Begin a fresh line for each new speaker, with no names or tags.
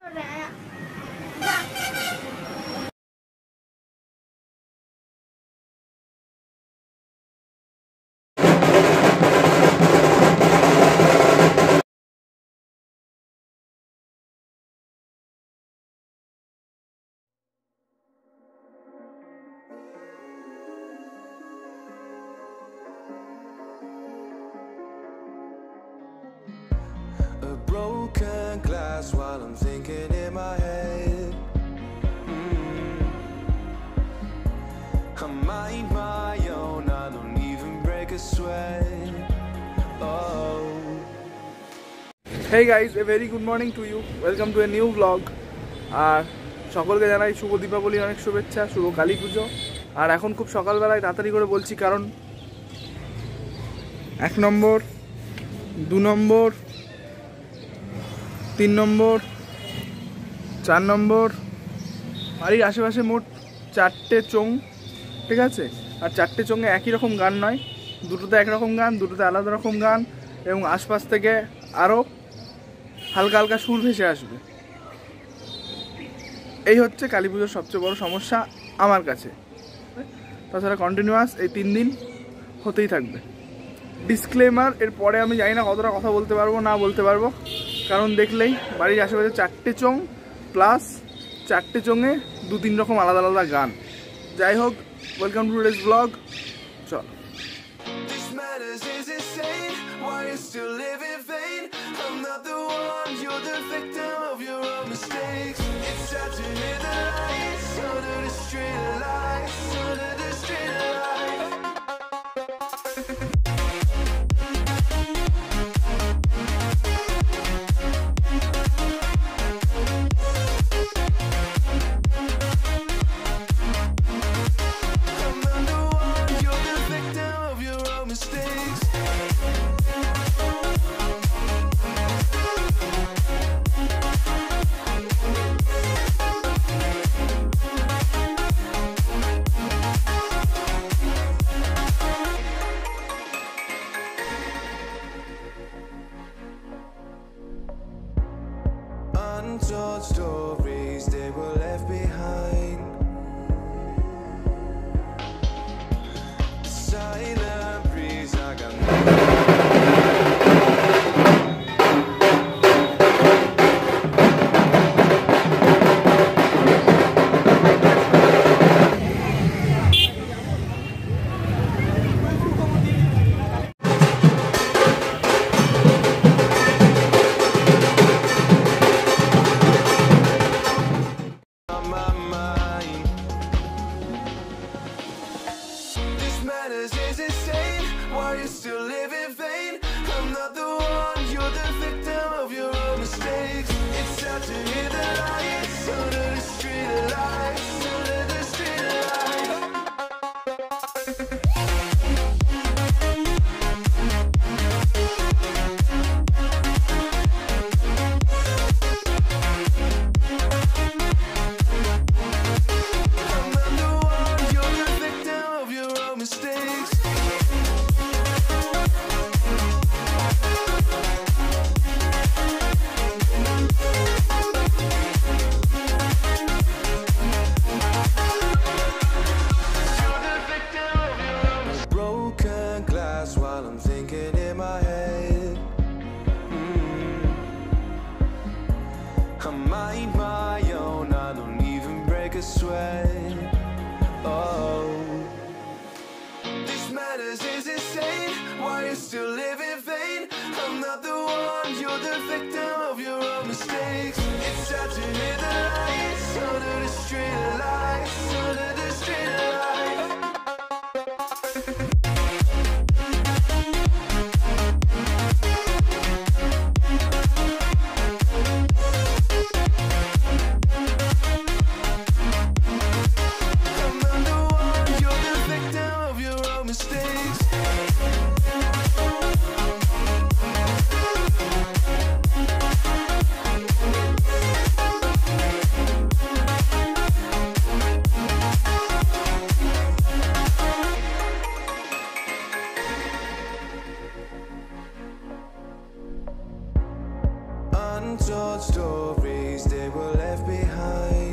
Broken glass while I'm thinking in my head. I mind my own, I don't even break a sweat. Oh.
Hey guys, a very good morning to you. Welcome to a new vlog. আর সকলকে জানাই শুভ দীপাবলি, অনেক শুভেচ্ছা, শুভ কালী পুজো। আর এখন খুব সকালবেলায় তাড়াতাড়ি করে বলছি কারণ 1 নম্বর, 2 নম্বর, 3 নম্বর, 4 নম্বর, বাড়ির আশেপাশে মোট 4টে চোং, ঠিক আছে? আর 4টে চোঙে একই রকম গান নয়, দুটোতে একরকম গান, দুটোতে আলাদা রকম গান, এবং আশপাশ থেকে আরও হালকা হালকা সুর ভেসে আসবে। এই হচ্ছে কালী পুজোর সবচেয়ে বড় সমস্যা আমার কাছে। তাছাড়া কন্টিনিউয়াস এই 3 দিন হতেই থাকবে। ডিসক্লেমার, এর পরে আমি জানি না কতটা কথা বলতে পারবো না বলতে পারবো, কারণ দেখলেই বাড়ির আশেপাশে 4টে চোং প্লাস 4টে চোঙে 2-3 রকম আলাদা আলাদা গান। যাই হোক, ওয়েলকাম টু টুডেজ ব্লগ। চল।
Untold stories, they were left behind. The silent breeze, I got sweat. Oh, this madness is insane. Why you still live in vain? I'm not the one, you're the victim of your own mistakes. It's time to hit the lights under the street lights, under the street lights. Untold stories memories they were left behind.